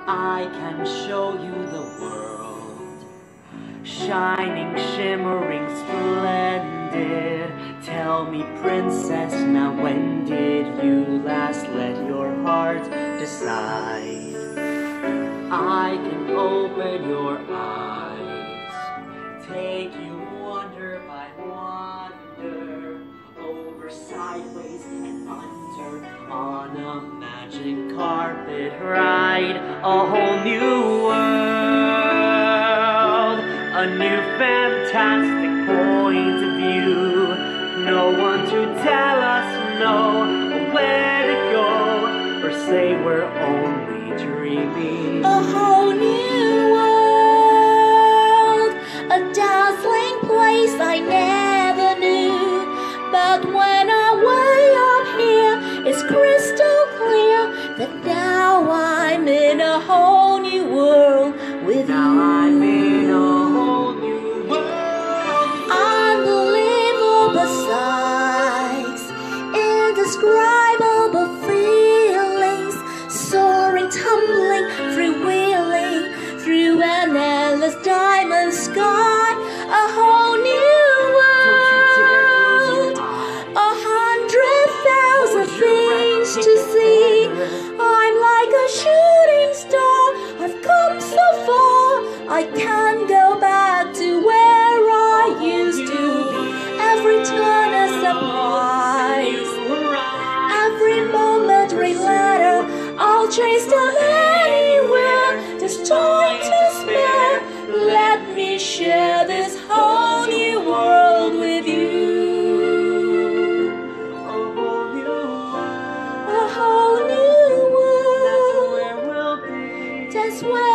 I can show you the world, shining, shimmering, splendid. Tell me, princess, now when did you last let your heart decide? I can open your eyes, take you wonder by wonder, over, sideways, and under, on a magic carpet ride, a whole new world, a new fantastic point of view. No one to tell us no, where to go, or say we're only dreaming. A whole new world, a dazzling place I never knew. But when I'm way up here, it's crystal clear that now I'm in a whole new world with Now you. I'm in a whole new world. Unbelievable sights, indescribable feelings, soaring, tumbling, freewheeling through an endless diamond sky. A whole new world, 100,000 things to see. I'm like a shooting star, I've come so far, I can't go back to where I used to be. Every turn a surprise, every moment letter, I'll chase them anywhere. There's time to spare, let me share this whole new world with you. A whole new world. A whole new That's world, where we'll be. that's where